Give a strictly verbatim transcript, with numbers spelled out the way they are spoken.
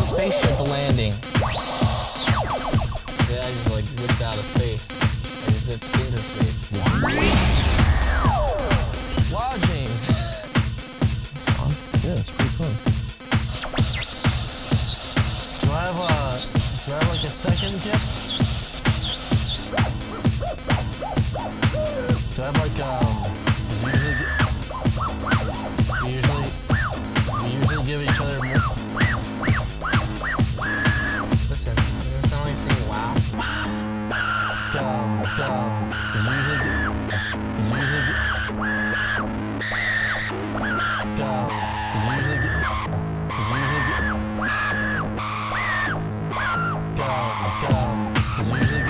spaceship landing. Yeah, I just like zipped out of space. I just zipped into space. Wow, James. That's fun. Yeah, it's pretty fun. Do I have a, do I have like a second gift? Do I have like um? Cause we usually, we usually, we usually give each other more. Listen, does it sound like saying wow? Dumb, dumb. Cause we usually, cause we usually, dumb. Cause we usually, cause we usually, dumb, dumb. Cause we usually.